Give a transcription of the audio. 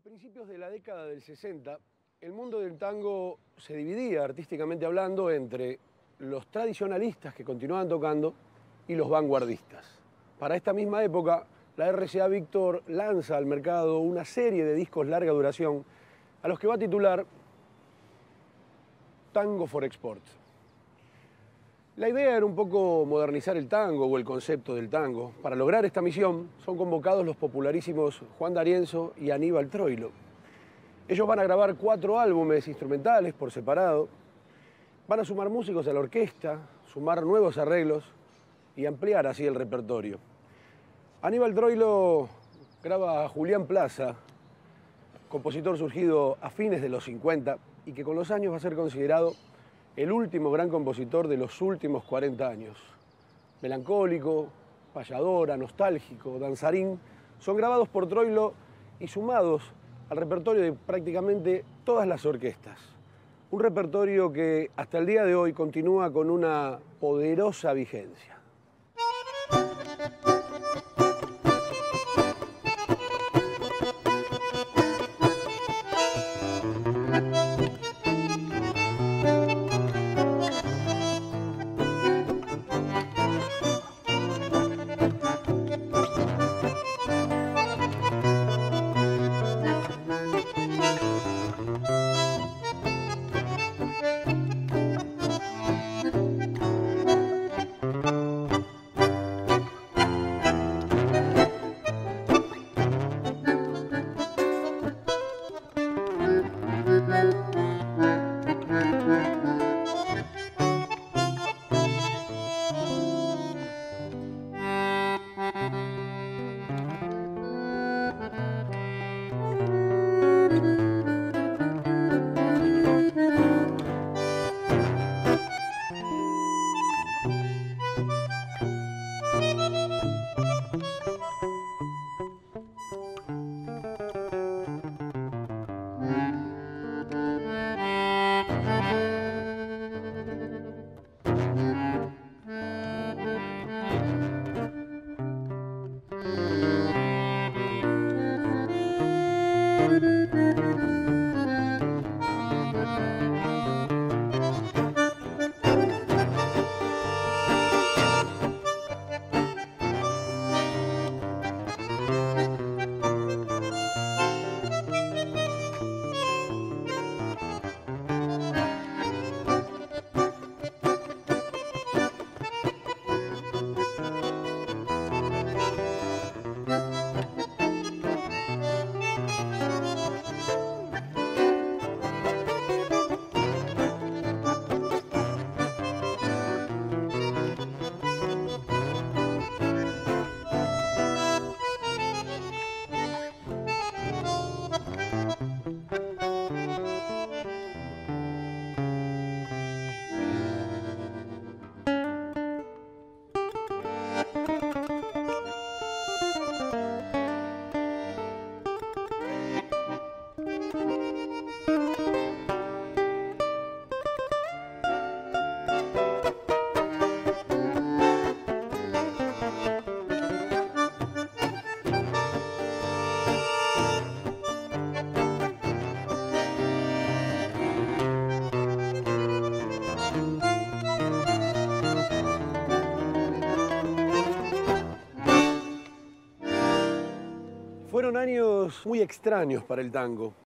principios de la década del 60, el mundo del tango se dividía, artísticamente hablando, entre los tradicionalistas que continuaban tocando y los vanguardistas. Para esta misma época, la RCA Víctor lanza al mercado una serie de discos larga duración a los que va a titular Tango for Export. La idea era un poco modernizar el tango o el concepto del tango. Para lograr esta misión son convocados los popularísimos Juan D'Arienzo y Aníbal Troilo. Ellos van a grabar 4 álbumes instrumentales por separado, van a sumar músicos a la orquesta, sumar nuevos arreglos y ampliar así el repertorio. Aníbal Troilo graba a Julián Plaza, compositor surgido a fines de los 50 y que con los años va a ser considerado el último gran compositor de los últimos 40 años. Melancólico, payadora, nostálgico, danzarín, son grabados por Troilo y sumados al repertorio de prácticamente todas las orquestas. Un repertorio que hasta el día de hoy continúa con una poderosa vigencia. Fueron años muy extraños para el tango.